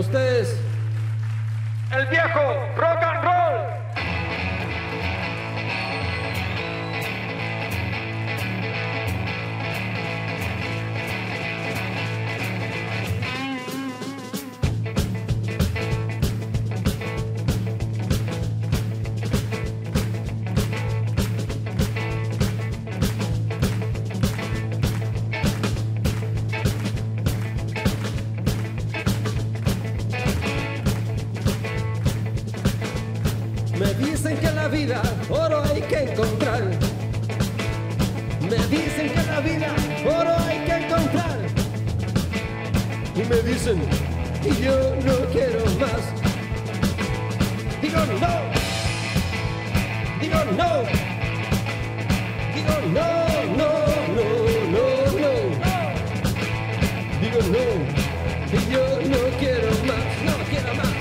ustedes, El viejo rock and roll. me dicen que en la vida oro hay que encontrar. Me dicen que en la vida oro hay que encontrar. Y me dicen, y yo no quiero más. Digo no. Digo no. Digo no, no, no, no, no. Digo no. Y yo no quiero más, no quiero más.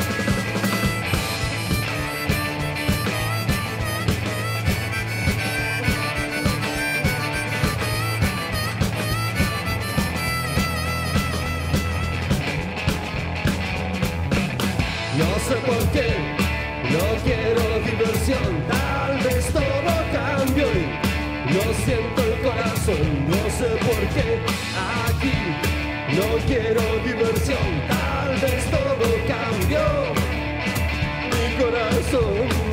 No sé por qué, no quiero diversión, tal vez todo cambió y no siento el corazón, no sé por qué aquí no quiero diversión, tal vez todo cambió mi corazón.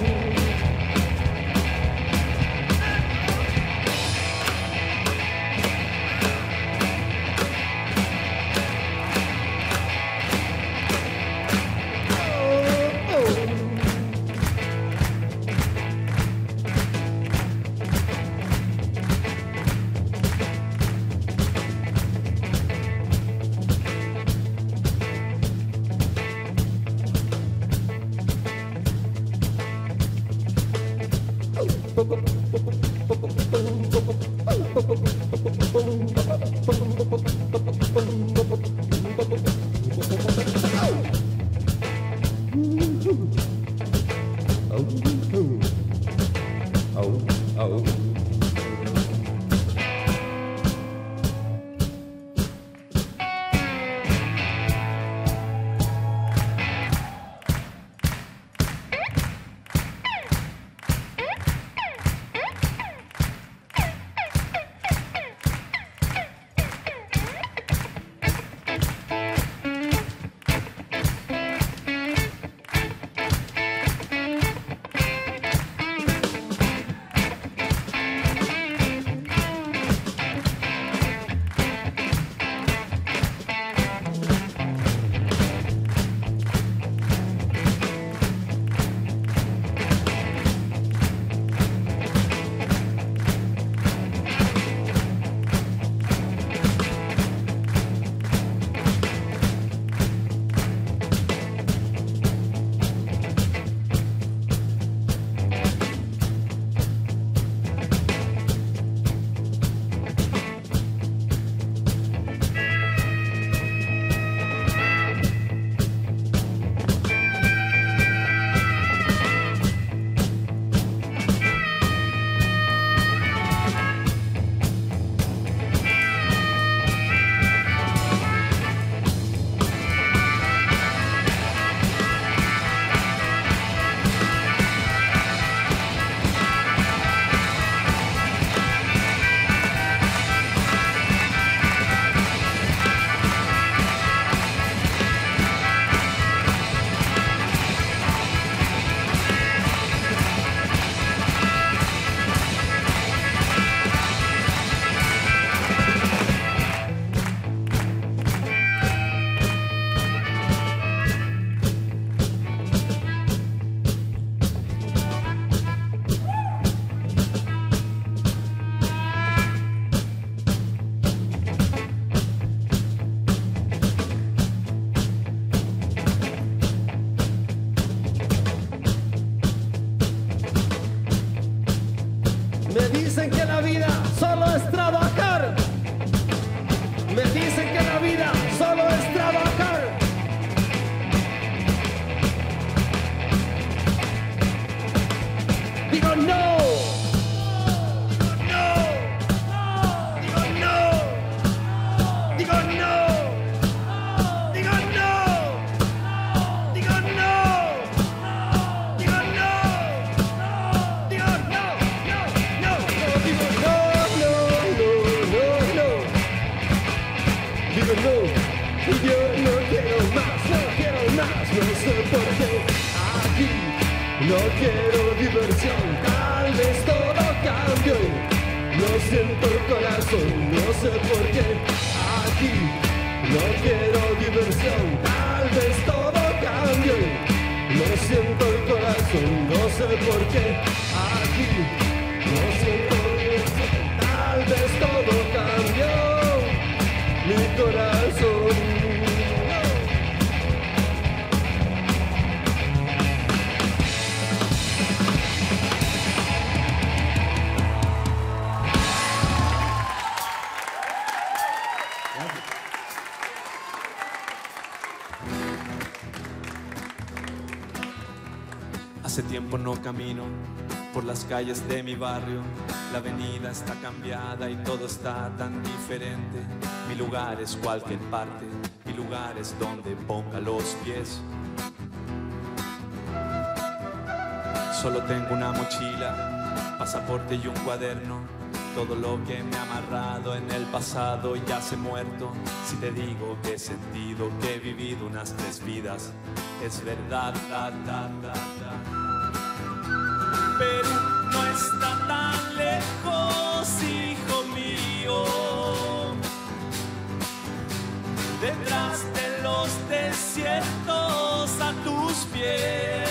Me dicen que la vida solo es trabajar. Me dicen que la vida solo es trabajar. Digo no. No. Digo no. Digo no. Digo no. pero no, yo no quiero más, no sé por qué. Aquí no quiero diversión, tal vez todo cambió. No siento el corazón, no sé por qué. Aquí no quiero diversión, tal vez todo cambió. No siento el corazón, no sé por qué. Aquí no siento diversión, tal vez todo cambió. Mi corazón. Hace tiempo no camino por las calles de mi barrio. La avenida está cambiada y todo está tan diferente. Mi lugar es cualquier parte, mi lugar es donde ponga los pies. Solo tengo una mochila, pasaporte y un cuaderno. Todo lo que me ha amarrado en el pasado ya se ha muerto. Si te digo que he sentido que he vivido unas 3 vidas, es verdad. Perú no está tan lejos, hijo mío. Detrás de los desiertos a tus pies.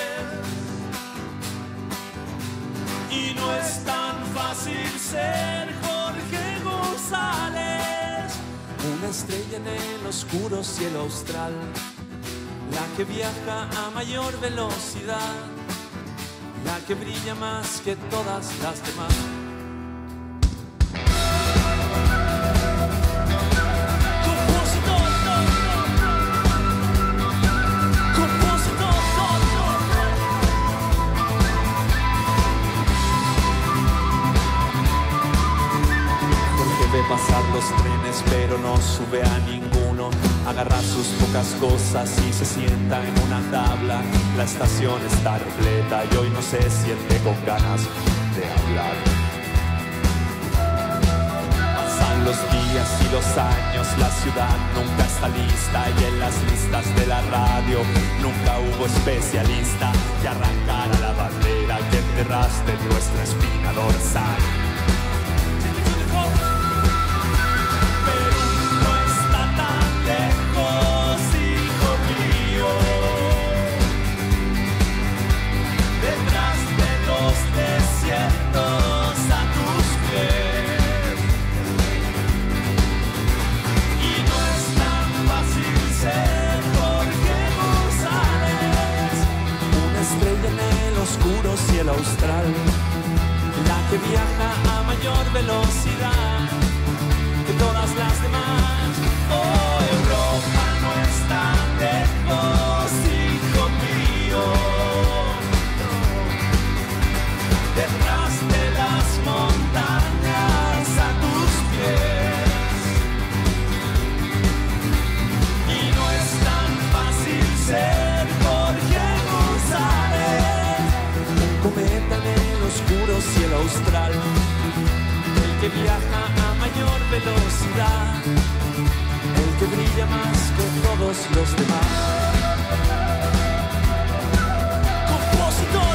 Y no es tan fácil ser Jorge González, una estrella en el oscuro cielo austral, la que viaja a mayor velocidad, la que brilla más que todas las demás. Ve pasar los trenes pero no sube a ninguno. Agarra sus pocas cosas y se sienta en una tabla. La estación está repleta y hoy no se siente con ganas de hablar. Pasan los días y los años, la ciudad nunca está lista. Y en las listas de la radio nunca hubo especialista que arrancara la bandera que enterraste en nuestra espina dorsal. Oscuro cielo austral, la que viaja a mayor velocidad que todas las demás. Oh, Europa no es tan lejos, hijo mío. Detrás de las montañas a tus pies. Y no es tan fácil ser Jorge González, cometa en el oscuro cielo austral, el que viaja a mayor velocidad, el que brilla más que todos los demás. Compositor,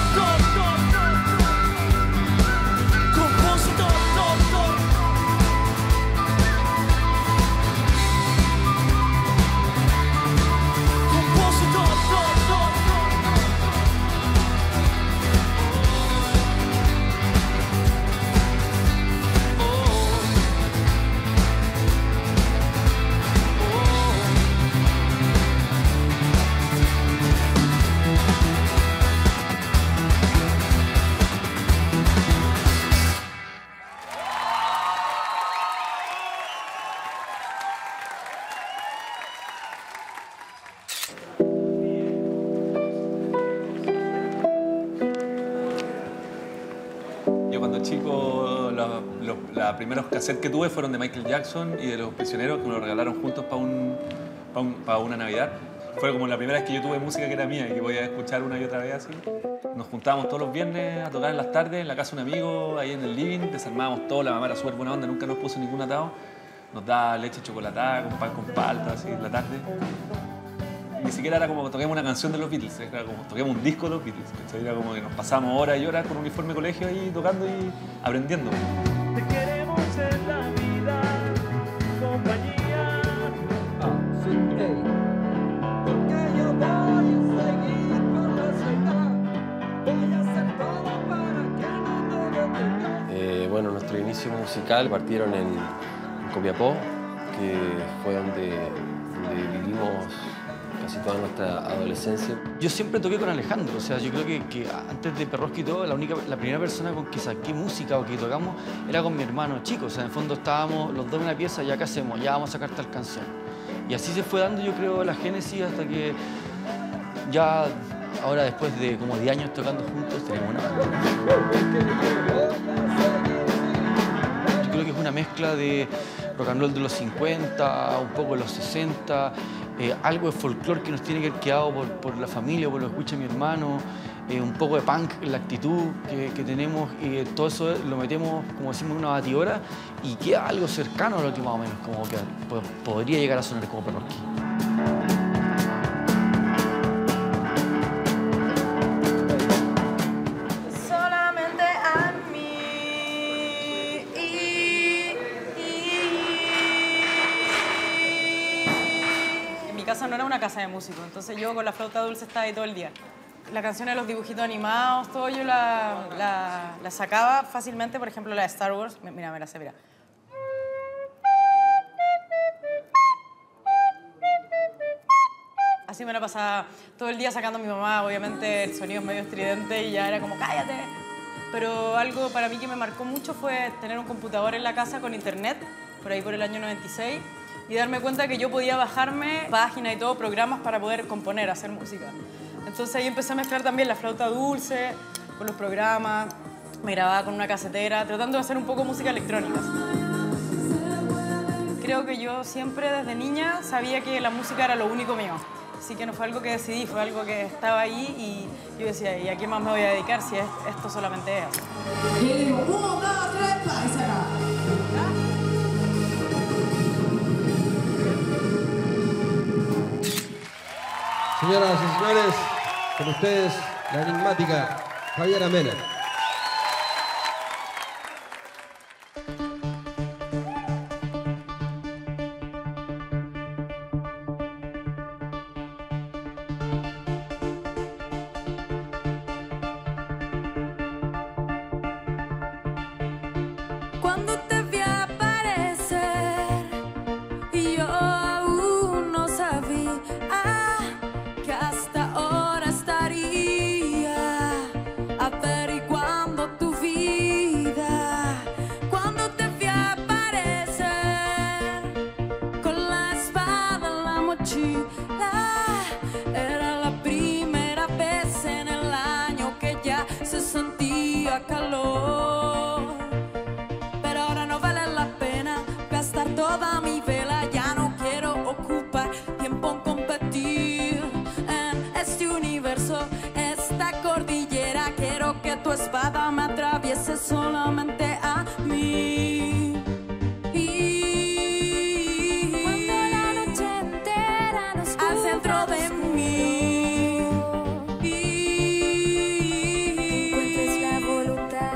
los primeros cassettes que tuve fueron de Michael Jackson y de Los Prisioneros, que me lo regalaron juntos para una Navidad. Fue como la primera vez que yo tuve música que era mía y que voy a escuchar una y otra vez así. Nos juntábamos todos los viernes a tocar en las tardes en la casa de un amigo, ahí en el living, desarmábamos todo, la mamá era súper buena onda, nunca nos puso ningún atado. nos daba leche chocolatada con pan con palta, así, en la tarde. Ni siquiera era como que toquemos una canción de los Beatles, era como toquemos un disco de los Beatles, ¿cachai? Era como que nos pasamos horas y horas con uniforme de colegio ahí tocando y aprendiendo. Te queremos en la vida, compañía. Sí, hey. Porque yo voy a seguir por la ciudad. Voy a hacer todo para que no me detenga. Bueno, nuestro inicio musical partieron en Copiapó, que fue donde vivimos casi toda nuestra adolescencia. Yo siempre toqué con Alejandro, o sea, yo creo que antes de Perrosca y todo, la primera persona con que saqué música o que tocamos era con mi hermano chico, o sea, en el fondo estábamos los dos en una pieza, ya qué hacemos, ya vamos a sacar tal canción. Y así se fue dando, yo creo, la génesis hasta que ya ahora, después de como 10 años tocando juntos, tenemos una banda. Yo creo que es una mezcla de rock and roll de los 50, un poco de los 60, algo de folclore que nos tiene que haber quedado por la familia, por lo que escucha mi hermano, un poco de punk en la actitud que tenemos, y todo eso lo metemos, como decimos, en una batidora y queda algo cercano a lo que más o menos como que podría llegar a sonar como Perrosqui. No era una casa de músicos, entonces yo con la flauta dulce estaba ahí todo el día. La canción de los dibujitos animados, todo yo la sacaba fácilmente, por ejemplo la de Star Wars, mira, me la sé, mira. Así me la pasaba todo el día sacando a mi mamá, obviamente el sonido es medio estridente y ya era como ¡cállate! Pero algo para mí que me marcó mucho fue tener un computador en la casa con internet, por ahí por el año 96, y darme cuenta que yo podía bajarme páginas y todo, programas para poder componer, hacer música. Entonces ahí empecé a mezclar también la flauta dulce con los programas, me grababa con una casetera, tratando de hacer un poco música electrónica. Creo que yo siempre desde niña sabía que la música era lo único mío, así que no fue algo que decidí, fue algo que estaba ahí y yo decía, ¿y a qué más me voy a dedicar si esto solamente es? Y le digo, 1, 2, 3, y se acaba. Señoras y señores, con ustedes la enigmática Javiera Mena. Cuando te vi aparecer y yo aún no sabía que hasta ahora estaría averiguando tu vida. Cuando te vi aparecer con la espada en la mochila, era la primera vez en el año que ya se sentía calor. Pero ahora no vale la pena gastar toda mi vela, ya no quiero ocupar tiempo en competir en este universo, esta cordillera. Quiero que tu espada me atraviese solamente a mí. Y cuando la noche entera nos cubra al centro de mí y encuentres la voluntad.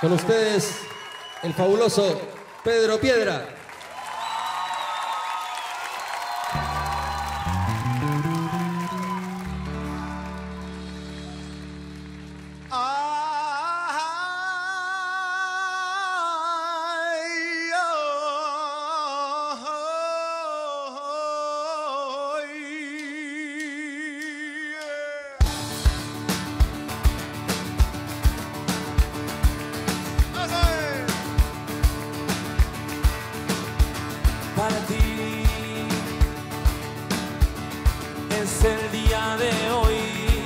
Con ustedes, el fabuloso Pedro Piedra. Para ti es el día de hoy,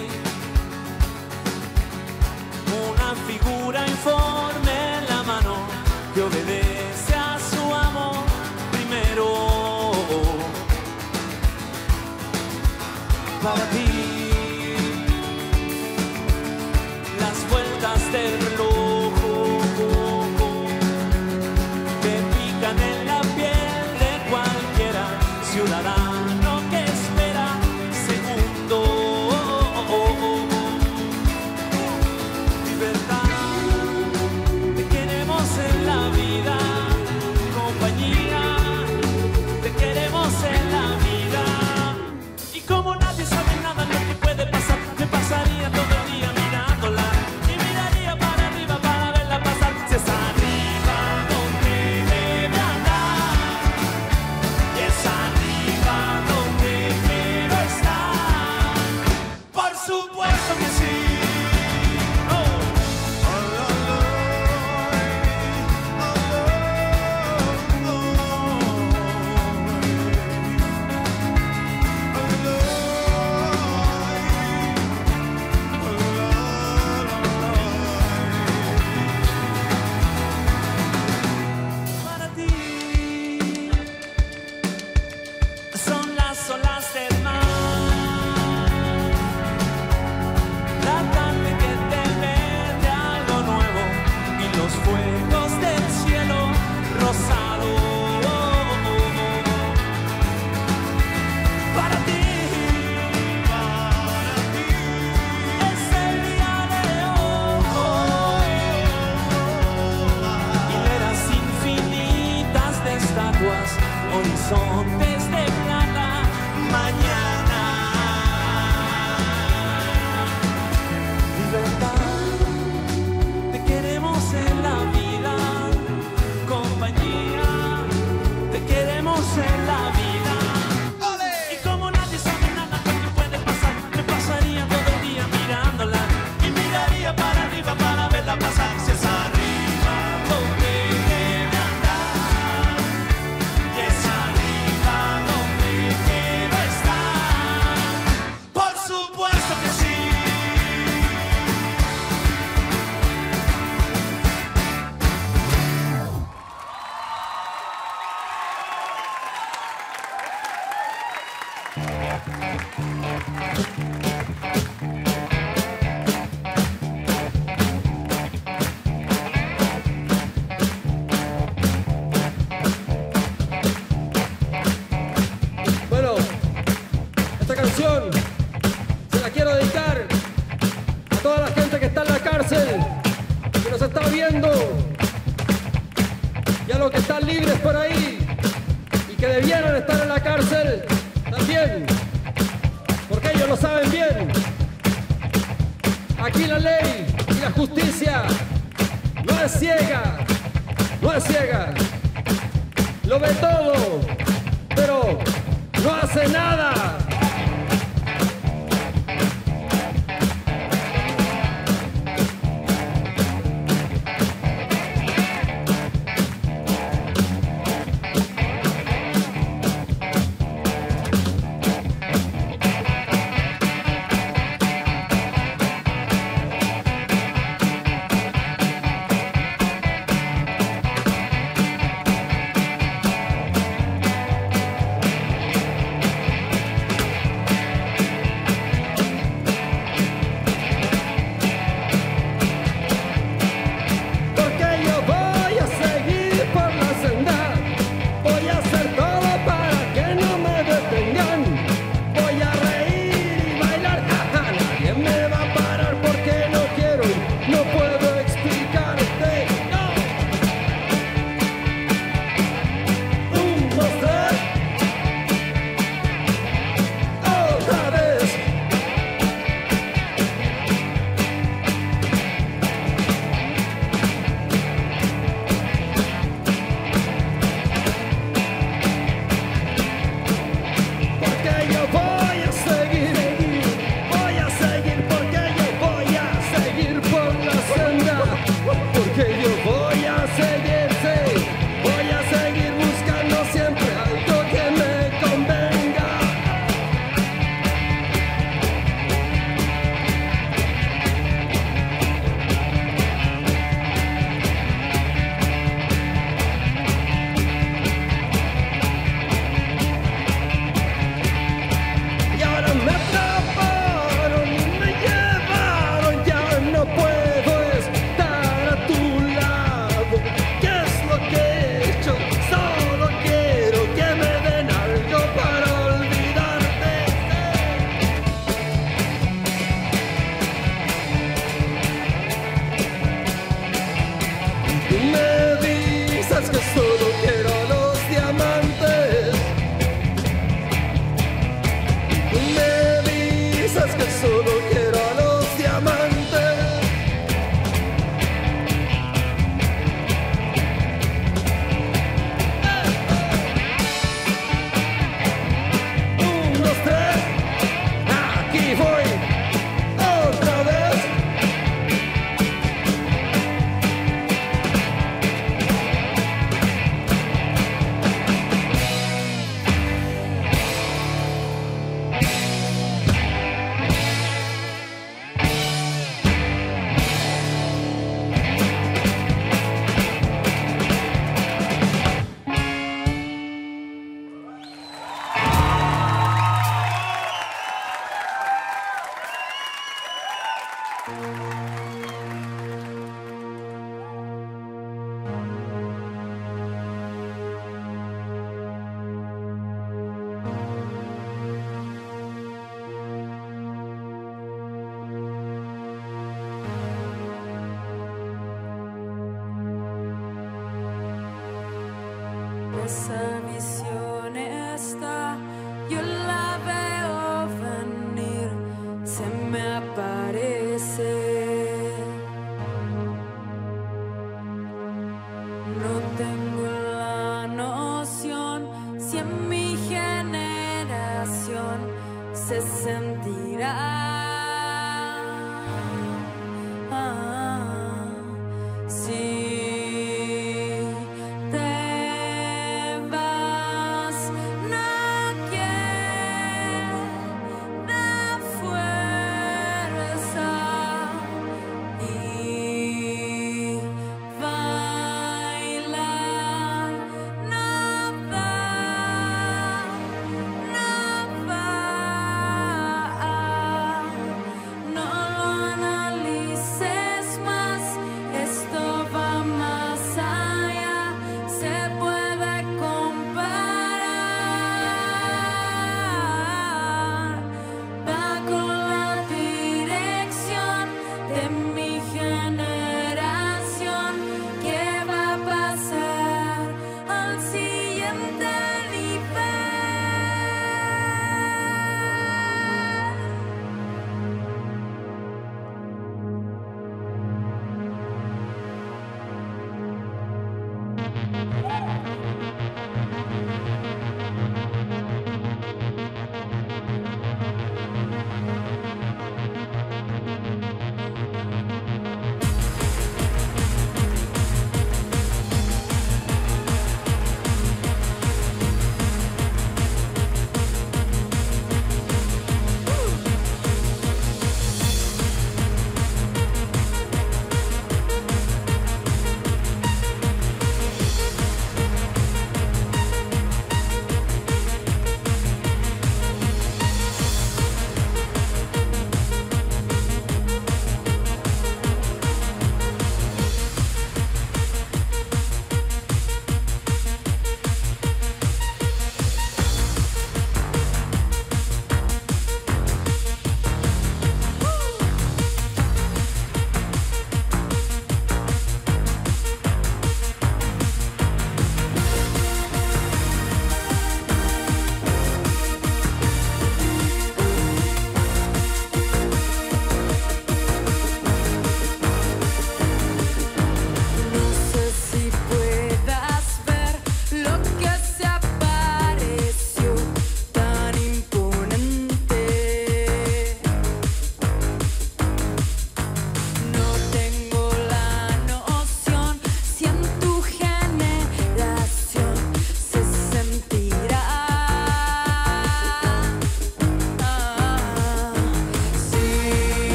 una figura informe en la mano que obedece a su amo primero. Para ti las vueltas del reloj te pican en la piel de cualquiera ciudadano que espera segundo. Libertad, te queremos en la vida, compañía, te queremos en la vida. Y como nadie sabe nada lo que puede pasar, me pasaría todo el día mirándola y miraría para arriba para verla pasar. Si es arriba donde debe andar, y es arriba donde quiero estar. Por supuesto que sí. Para ti son las olas del mar, la tarde que te vende algo nuevo y los fuegos del cielo rosado. Para ti es el día de hoy, hileras infinitas de estatuas, horizontes de plata, mañana. Libertad, te queremos en la vida, compañía, te queremos en la vida. Y como nadie sabe nada lo que puede pasar, me pasaría todo el día mirándola y miraría para arriba para verla pasar. Si es arriba donde debe andar, y es arriba donde quiero estar. Por supuesto que sí. Bueno, esta canción se la quiero dedicar a toda la gente que está en la cárcel, que nos está viendo, y a los que están libres por ahí y que debieran estar en la cárcel también, porque ellos lo saben bien. Aquí la ley y la justicia no es ciega, no es ciega, lo ve todo, pero no hace nada. esa visión está, yo la veo venir, se me aparece. No tengo la noción si en mi generación se sentirá.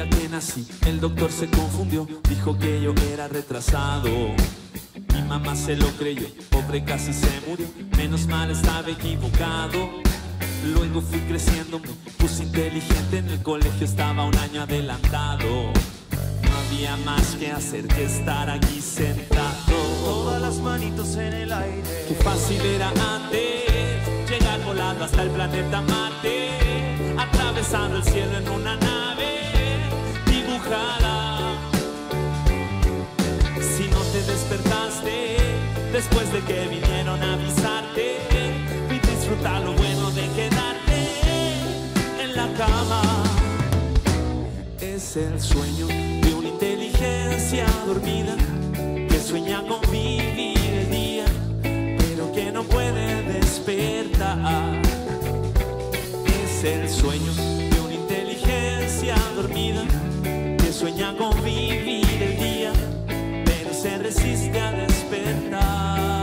día que nací, el doctor se confundió, dijo que yo era retrasado. Mi mamá se lo creyó, pobre casi se murió, menos mal estaba equivocado. Luego fui creciendo, me puse inteligente, en el colegio estaba un año adelantado. No había más que hacer que estar aquí sentado. Todas las manitos en el aire. Qué fácil era antes llegar volando hasta el planeta Marte, atravesando el cielo en una nave dibujada. Si no te despertaste después de que vinieron a avisarte, y disfrutar lo bueno de quedarte en la cama. Es el sueño de una inteligencia dormida que sueña con vivir el día, pero que no puede despertar. Es el sueño de una inteligencia dormida que sueña con vivir el día, pero se resiste a despertar.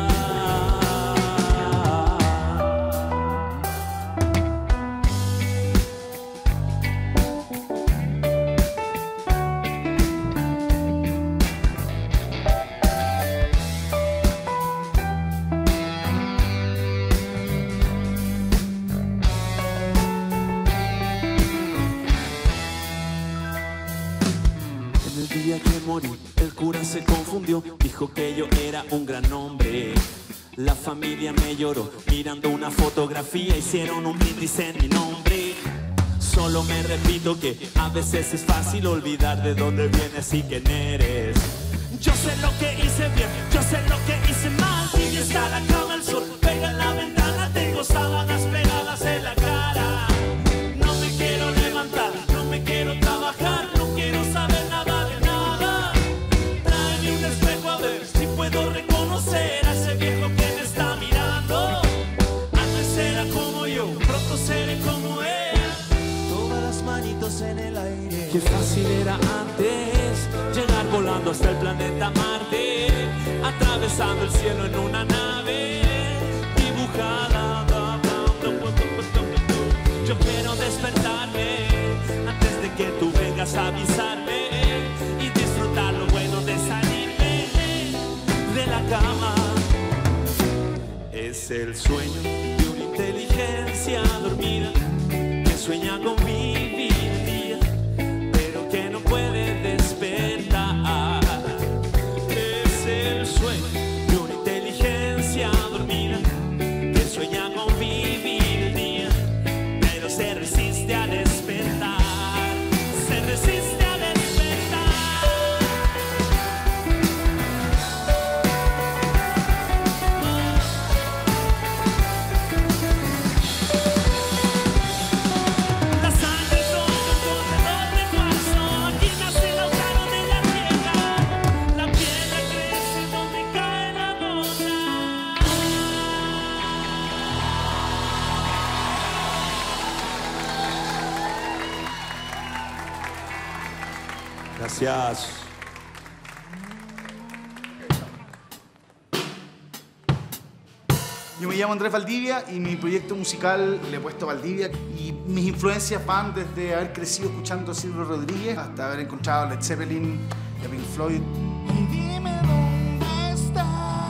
Que morí, el cura se confundió, dijo que yo era un gran hombre. La familia me lloró, mirando una fotografía hicieron un brindis en mi nombre. Solo me repito que a veces es fácil olvidar de dónde vienes y quién eres. Yo sé lo que hice bien, yo sé lo que hice mal. Y está la cama, el sol pega en la ventana, tengo sábanas pegadas en la cara. No me quiero levantar, no me quiero trabajar, no quiero saber nada de nada. Tráeme un espejo a ver si puedo reconocer a ese viejo que me está mirando. Antes era como yo, pronto seré como él. Todas las manitos en el aire. Qué fácil era antes llegar volando hasta el planeta Marte, atravesando el cielo en una nave dibujada. Yo quiero despertarme antes de que tú vengas a avisarme y disfrutar lo bueno de salirme de la cama. Es el sueño de una inteligencia dormida que sueña con vivir el día, pero que no puede despertar. Es el sueño de una inteligencia dormida que sueña con vivir el día, pero se resiste a despertar. Se resiste a despertar. La sangre son un corredor de cuarzo, aquí nace la hoguera de la tierra. La piedra crece donde cae la gota. Gracias. Yo me llamo Andrés Valdivia y mi proyecto musical le he puesto Valdivia, y mis influencias van desde haber crecido escuchando a Silvio Rodríguez hasta haber encontrado a Led Zeppelin y a Pink Floyd. Dime dónde estás.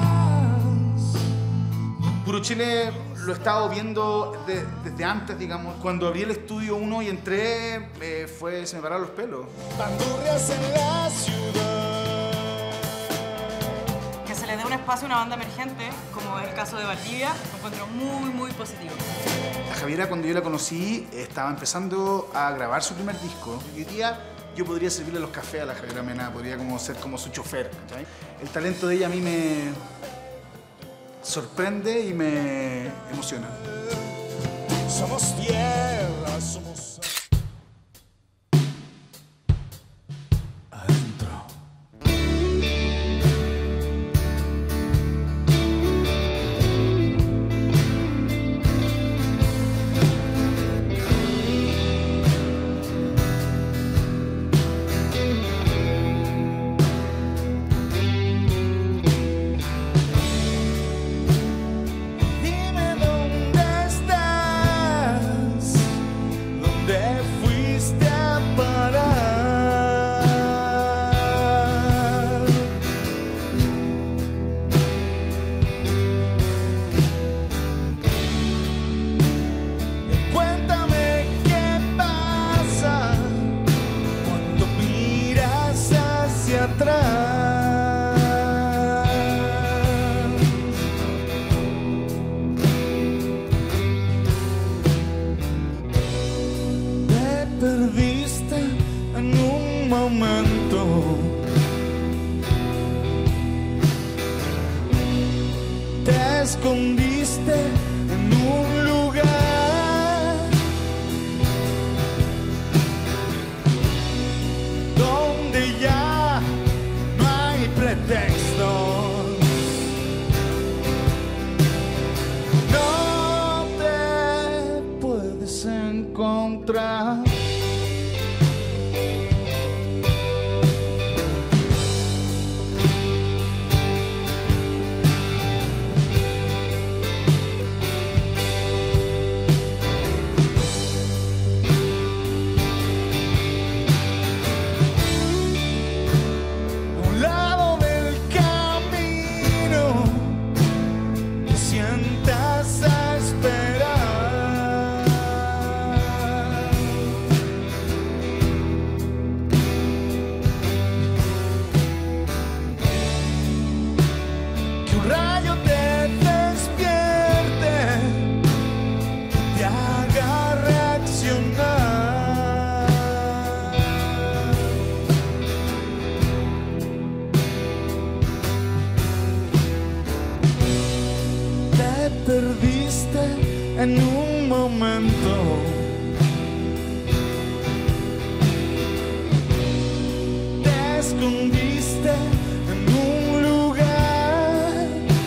Puro Chile lo he estado viendo desde antes, digamos. Cuando abrí el estudio 1 y entré, se me pararon los pelos. Bandurrias en la ciudad. Que se le dé un espacio a una banda emergente, como es el caso de Valdivia, lo encuentro muy, muy positivo. La Javiera, cuando yo la conocí, estaba empezando a grabar su primer disco. Y hoy día yo podría servirle los cafés a la Javiera Mena, podría ser como su chofer, ¿cachai? El talento de ella a mí me sorprende y me emociona. Somos tierra, somos... Dime dónde estás. perdiste en un momento. Te escondiste en un lugar donde ya no hay pretextos. No te puedes encontrar. Perdiste en un momento. Te escondiste en un lugar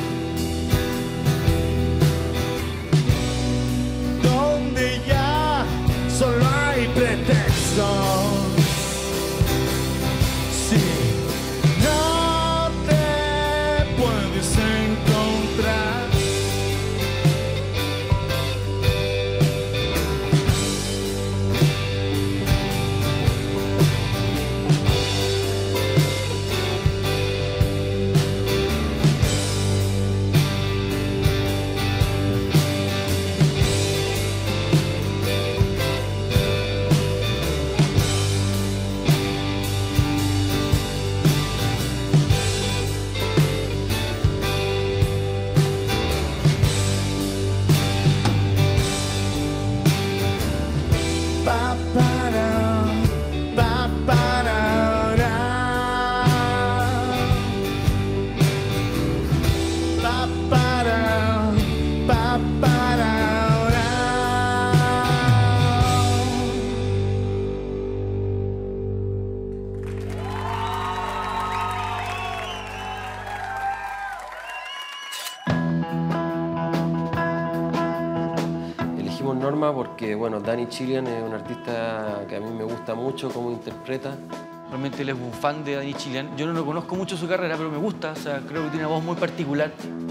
donde ya solo hay pretextos. Sí, no te puedes encontrar. Norma porque, bueno, Danny Chilian es un artista que a mí me gusta mucho cómo interpreta. Realmente él es un fan de Danny Chilian. Yo no conozco mucho su carrera, pero me gusta. O sea, creo que tiene una voz muy particular.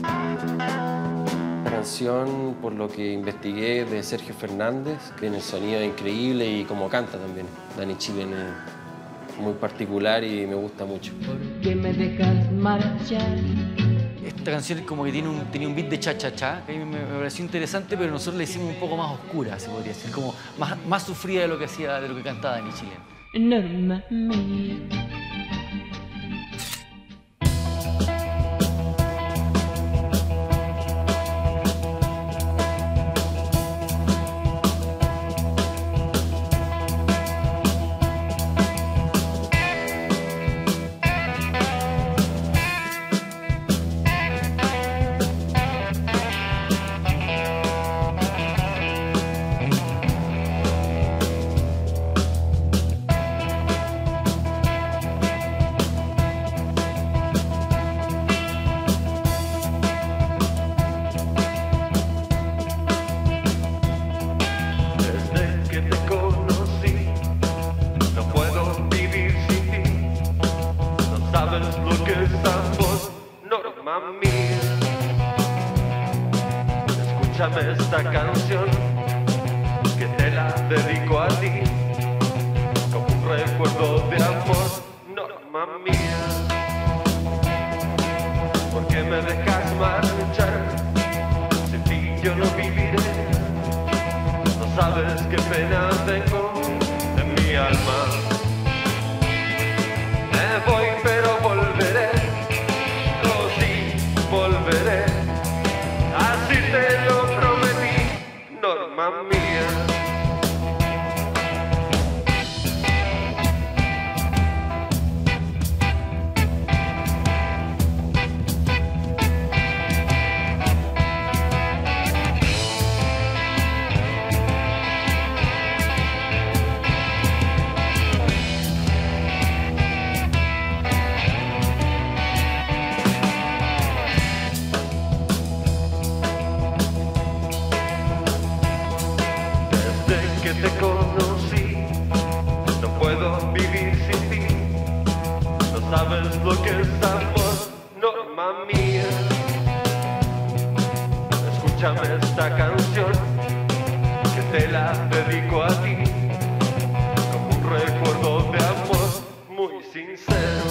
La canción, por lo que investigué, de Sergio Fernández, que tiene el sonido increíble y como canta también. Danny Chilian es muy particular y me gusta mucho. ¿Por qué me dejas marchar? Esta canción como que tenía un beat de cha-cha-cha, que a mí me pareció interesante, pero nosotros la hicimos un poco más oscura, se podría decir, como más sufrida de lo que cantaba Danny Chilian. Norma mía. Escúchame esta canción que te la dedico a ti, como un recuerdo de amor, Norma mía. ¿Por qué me dejas marchar? Sin ti yo no viviré. No sabes qué pena tengo en mi alma. Me voy pero volveré, oh sí, volveré. Así te lo prometí, Norma mía. que te conocí. No puedo vivir sin ti. No sabes lo que es amor, Norma mía. Escúchame esta canción, que te la dedico a ti, como un recuerdo de amor muy sincero.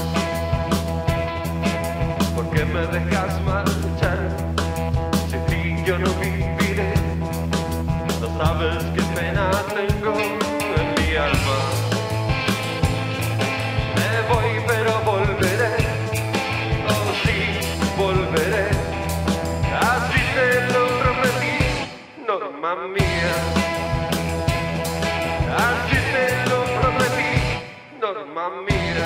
¿Por qué me dejas marchar? Sin ti yo no viviré. No sabes qué pena tengo en mi alma. Me voy pero volveré. Oh sí, volveré. Así te lo prometí, Norma mía. Así te lo prometí, Norma mía.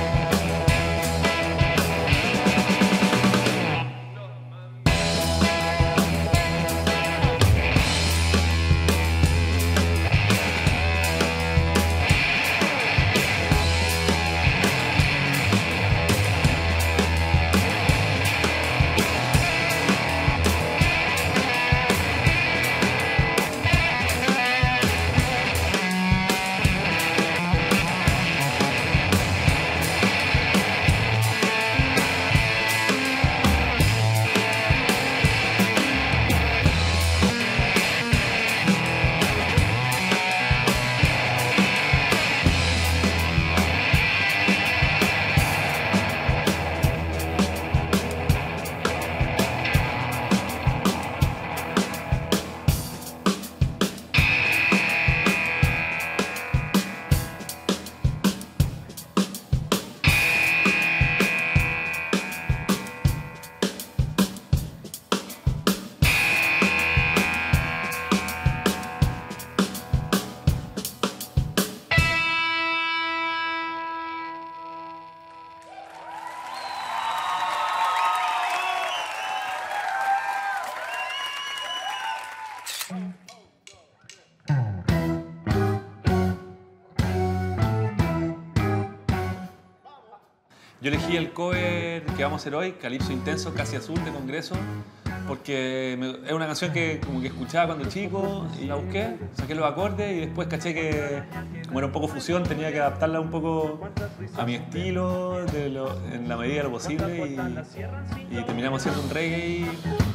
Yo elegí el cover que vamos a hacer hoy, Calipso Intenso, Casi Azul, de Congreso, porque es una canción que como que escuchaba cuando chico y la busqué, saqué los acordes y después caché que como era un poco fusión tenía que adaptarla un poco a mi estilo en la medida de lo posible y terminamos haciendo un reggae.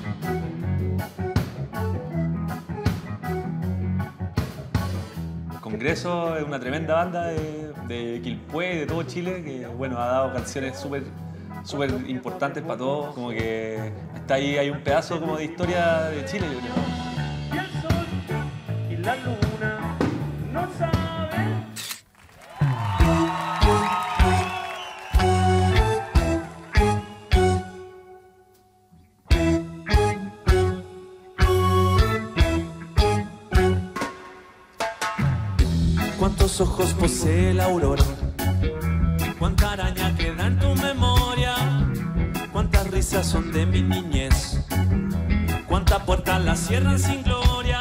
Congreso es una tremenda banda de Quilpué, de todo Chile, que bueno, ha dado canciones súper importantes para todos. Como que hasta ahí hay un pedazo como de historia de Chile, yo creo. Y el sol y la luna no saben. ¿Cuántos ojos posee la aurora? ¿Cuánta araña queda en tu memoria? ¿Cuántas risas son de mi niñez? ¿Cuántas puertas la cierran sin gloria?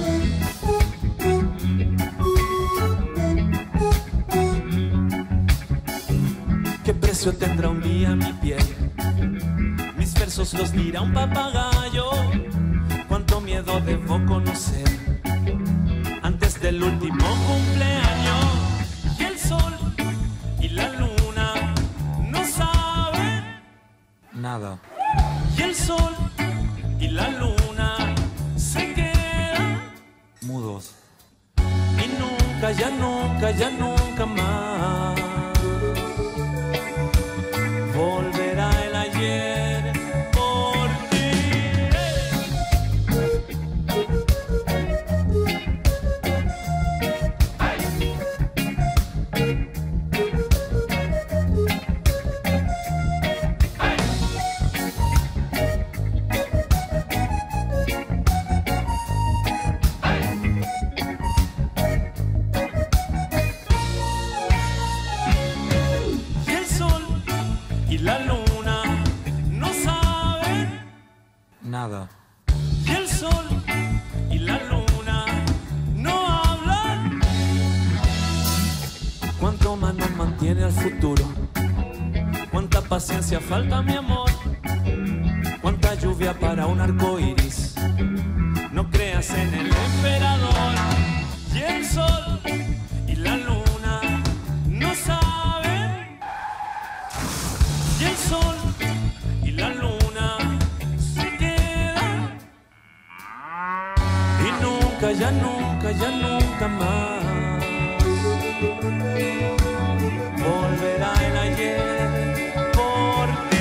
¿Qué precio tendrá un día mi piel? Mis versos los dirá un papagayo. ¿Cuánto miedo debo conocer antes del último cumpleaños? Y el sol y la luna no saben nada. Y el sol y la luna se quedan mudos. Y nunca, ya nunca, ya nunca más volverá el ayer por ti. La luna no saben nada. Y el sol y la luna no hablan. ¿Cuánto más nos mantiene al futuro? ¿Cuánta paciencia falta, mi amor? ¿Cuánta lluvia para un arco iris? No creas en el emperador. Y el jamás volverá el ayer por ti.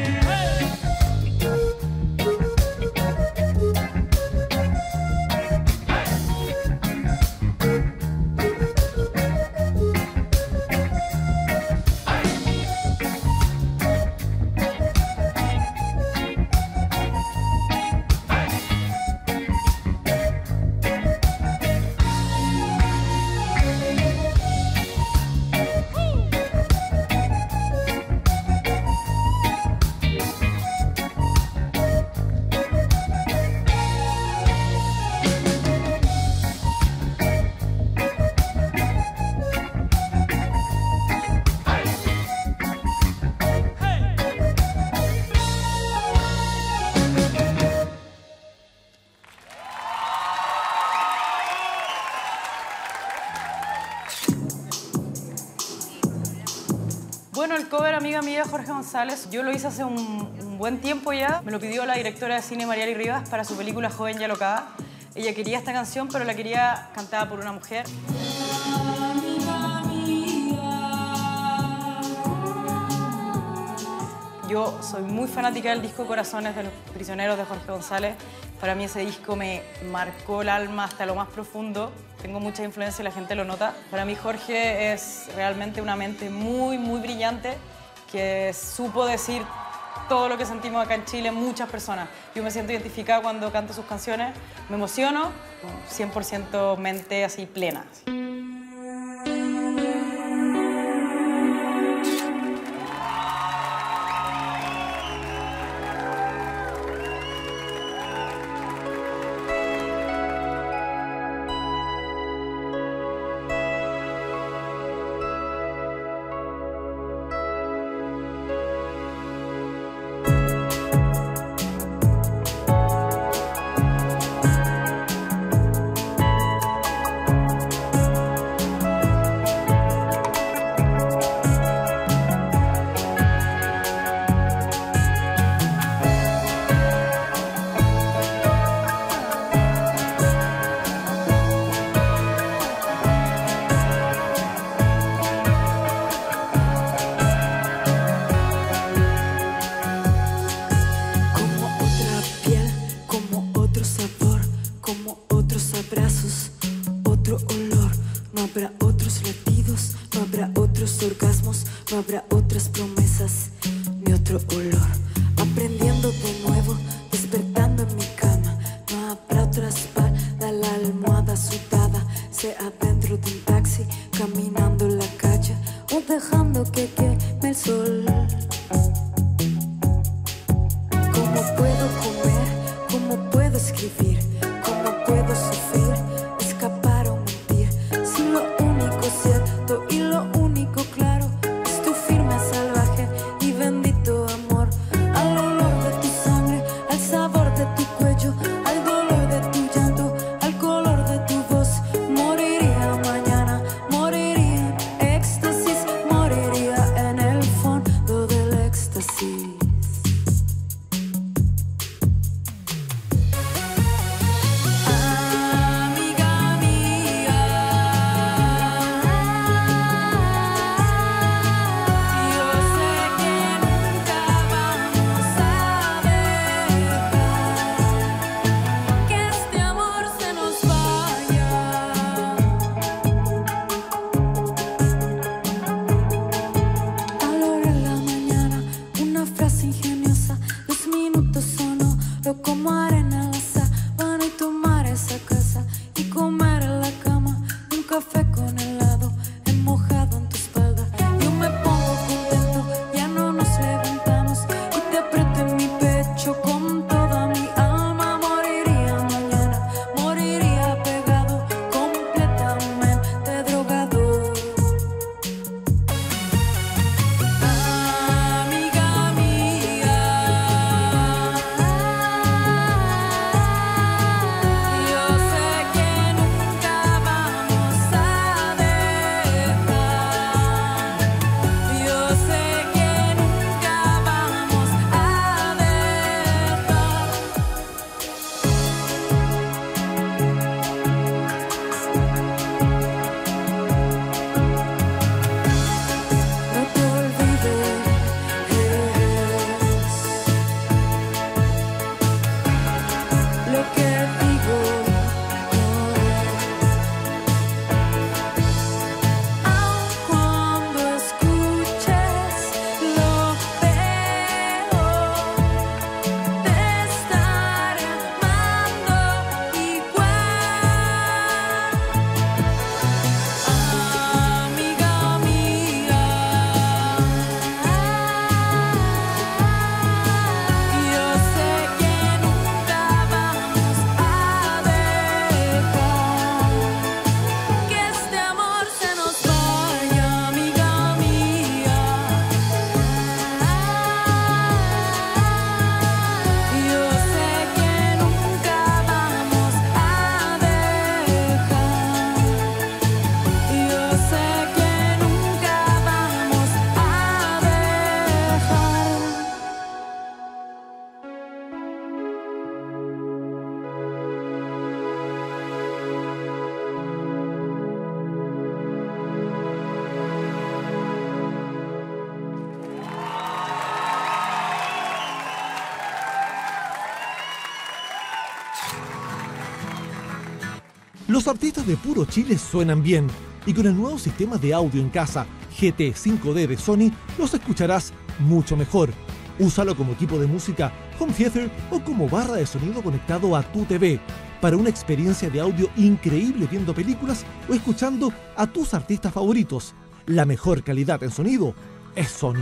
Bueno, el cover Amiga Mía de Jorge González, yo lo hice hace un buen tiempo ya. Me lo pidió la directora de cine Mariali Rivas para su película Joven y Alocada. Ella quería esta canción, pero la quería cantada por una mujer. Yo soy muy fanática del disco Corazones de los Prisioneros de Jorge González. Para mí ese disco me marcó el alma hasta lo más profundo. Tengo mucha influencia y la gente lo nota. Para mí Jorge es realmente una mente muy, muy brillante que supo decir todo lo que sentimos acá en Chile, muchas personas. Yo me siento identificada cuando canto sus canciones. Me emociono, 100% mente así plena. No habrá otras promesas ni otro olor. Aprendiendo de nuevo, despertando en mi cama. No habrá otra espalda, la almohada sudada. Sea dentro de un taxi, caminando en la calle o dejando que queme el sol. ¿Cómo puedo comer? ¿Cómo puedo escribir? ¿Cómo puedo sufrir? Escapar o mentir. Si lo único cierto y lo único claro es tu firme salvaje y bendito amor. Al olor de tu sangre, al sabor de tu cuello, al dolor de tu llanto, al color de tu voz. Moriría mañana, moriría en éxtasis, moriría en el fondo del éxtasis. Los artistas de Puro Chile suenan bien y con el nuevo sistema de audio en casa GT 5D de Sony los escucharás mucho mejor. Úsalo como equipo de música, home theater o como barra de sonido conectado a tu TV para una experiencia de audio increíble viendo películas o escuchando a tus artistas favoritos. La mejor calidad en sonido es Sony.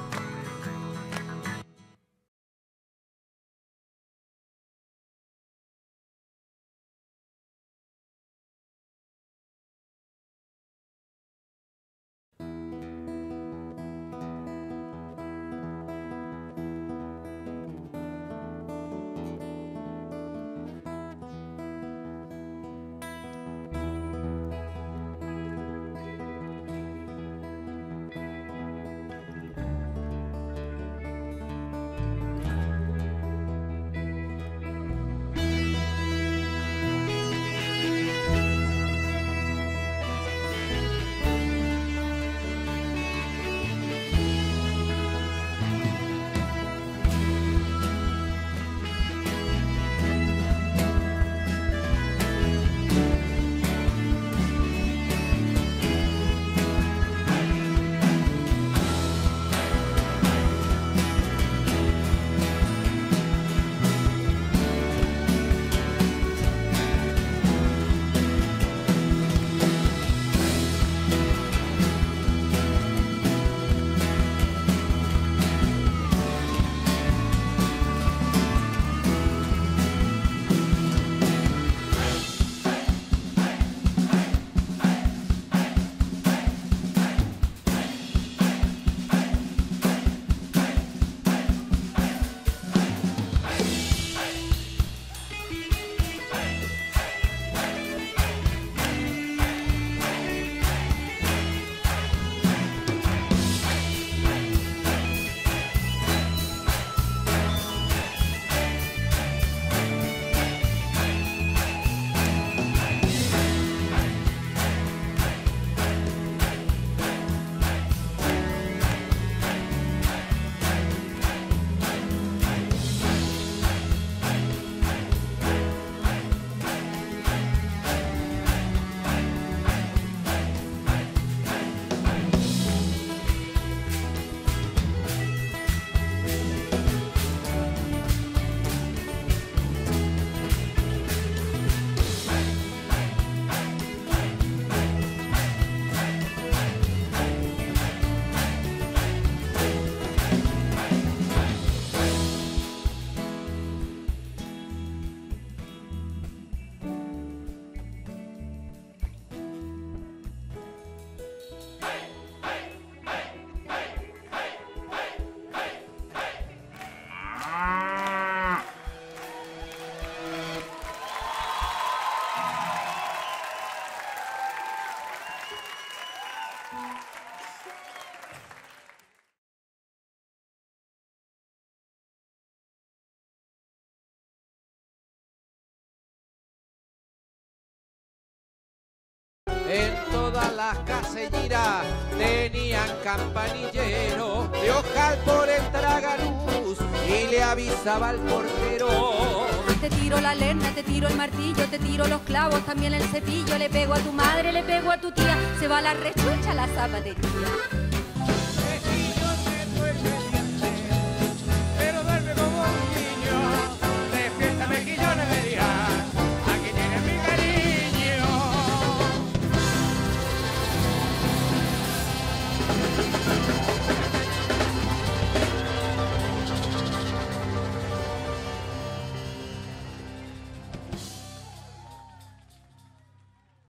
En todas las caselleras tenían campanillero de ojal por el tragaluz y le avisaba al portero. Te tiro la lena, te tiro el martillo, te tiro los clavos, también el cepillo. Le pego a tu madre, le pego a tu tía, se va la rechucha la zapatería.